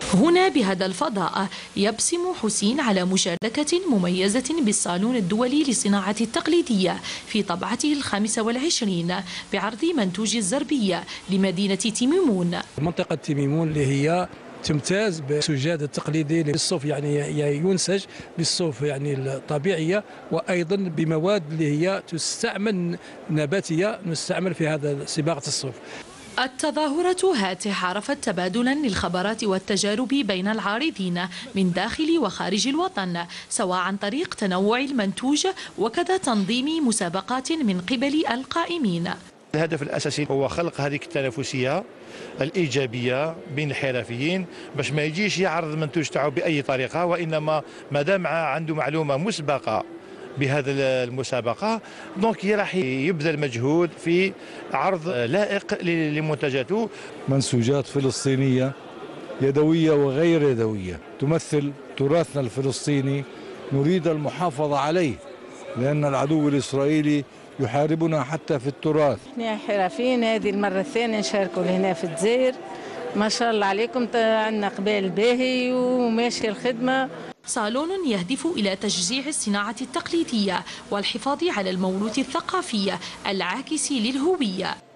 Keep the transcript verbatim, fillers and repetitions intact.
هنا بهذا الفضاء يبسم حسين على مشاركة مميزة بالصالون الدولي للصناعة التقليدية في طبعته الخامسة والعشرين بعرض منتوج الزربية لمدينة تيميمون. منطقة تيميمون اللي هي تمتاز بالسجاد التقليدي بالصوف، يعني ينسج بالصوف يعني الطبيعية، وأيضا بمواد اللي هي تستعمل نباتية نستعمل في هذا صباغة الصوف. التظاهرة هاته عرفت تبادلا للخبرات والتجارب بين العارضين من داخل وخارج الوطن، سواء عن طريق تنوع المنتوج وكذا تنظيم مسابقات من قبل القائمين. الهدف الأساسي هو خلق هذه التنافسية الإيجابية بين الحرفيين، باش ما يجيش يعرض المنتوج تاعو بأي طريقة، وإنما ما دام عنده معلومة مسبقة بهذا المسابقة دونك راح يبذل مجهود في عرض لائق لمنتجاته. منسوجات فلسطينية يدوية وغير يدوية تمثل تراثنا الفلسطيني، نريد المحافظة عليه لأن العدو الإسرائيلي يحاربنا حتى في التراث. احنا حرفيين هذه المرة الثانية نشاركوا هنا في الجزائر، ما شاء الله عليكم، عندنا قبال باهي وماشي الخدمة. صالون يهدف إلى تشجيع الصناعة التقليدية والحفاظ على الموروث الثقافي العاكس للهوية.